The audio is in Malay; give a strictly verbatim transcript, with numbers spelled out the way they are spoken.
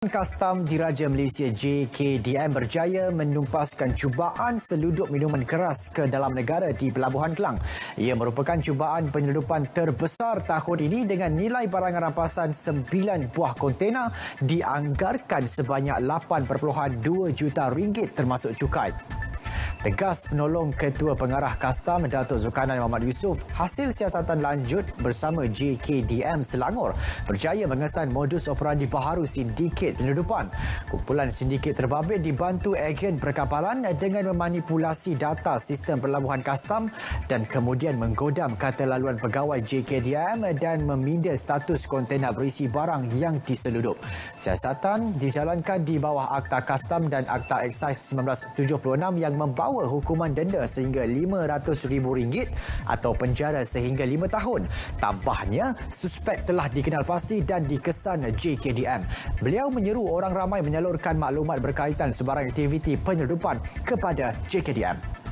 Kastam Diraja Malaysia J K D M berjaya menumpaskan cubaan selundup minuman keras ke dalam negara di Pelabuhan Kelang. Ia merupakan cubaan penyeludupan terbesar tahun ini dengan nilai barangan rampasan sembilan buah kontena dianggarkan sebanyak lapan perpuluhan dua juta ringgit termasuk cukai. Tegas penolong Ketua Pengarah Kastam Datuk Zulkarnain Mohamad Yusof, hasil siasatan lanjut bersama J K D M Selangor berjaya mengesan modus operandi baharu sindiket penyeludupan. Kumpulan sindiket terbabit dibantu agen perkapalan dengan memanipulasi data sistem pelabuhan kastam dan kemudian menggodam kata laluan pegawai J K D M dan meminda status kontena berisi barang yang diseludup. Siasatan dijalankan di bawah Akta Kastam dan Akta Eksais seribu sembilan ratus tujuh puluh enam yang membawa hukuman denda sehingga lima ratus ribu ringgit atau penjara sehingga lima tahun. Tambahnya, suspek telah dikenal pasti dan dikesan J K D M. Beliau menyeru orang ramai menyalurkan maklumat berkaitan sebarang aktiviti penyeludupan kepada J K D M.